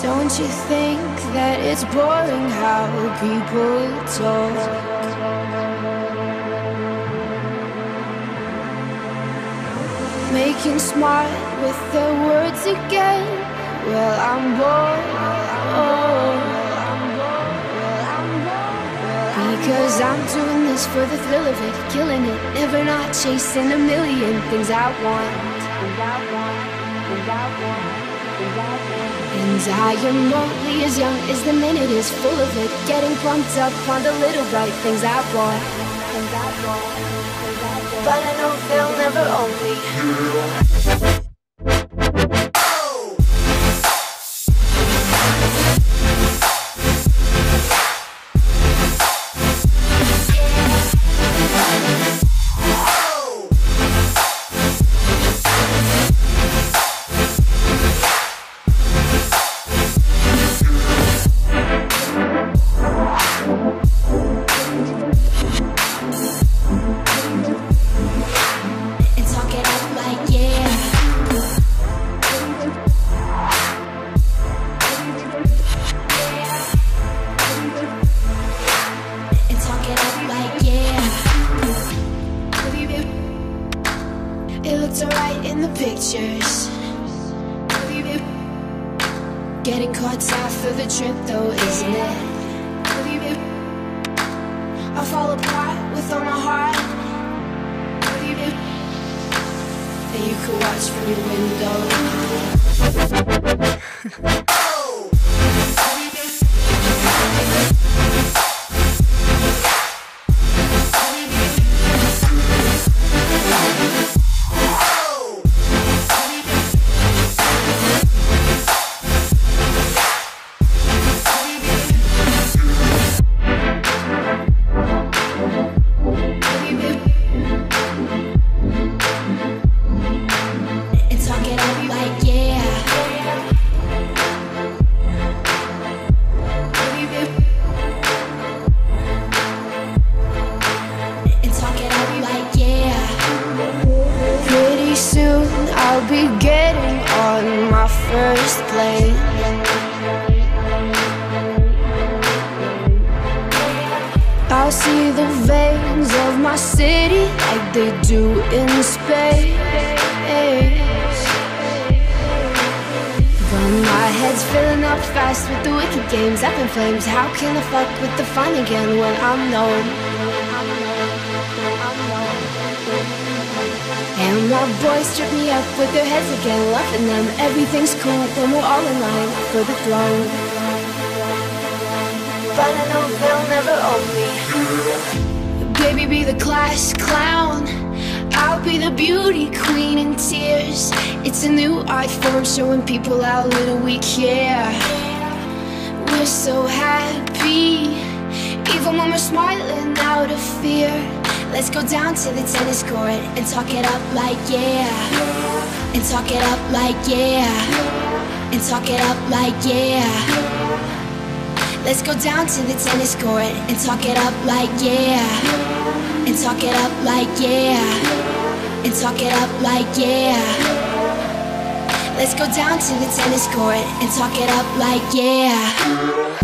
Don't you think that it's boring how people talk? Making smart with their words again. Well, I'm bored. Because I'm doing this for the thrill of it, killing it, never not chasing a million things I want. And I am only as young as the minute is full of it, getting pumped up on the little bright things I want. But I know they'll never own me. It looks alright in the pictures. Getting caught half of the trip though, isn't it? I fall apart with all my heart. And you could watch from your window. I'll be getting on my first plane. I'll see the veins of my city like they do in space. But my head's filling up fast with the wicked games up in flames. How can I fuck with the fun again when I'm known? And my boys trip me up with their heads again, loving them. Everything's cool when we're all in line for the throne. But I know they'll never own me. Baby, be the class clown, I'll be the beauty queen in tears. It's a new art form showing people how little we care. We're so happy, even when we're smiling out of fear. Let's go down to the tennis court and talk it up like yeah. And talk it up like yeah. And talk it up like yeah. Let's go down to the tennis court and talk it up like yeah. And talk it up like yeah. And talk it up like yeah. Let's go down to the tennis court and talk it up like yeah.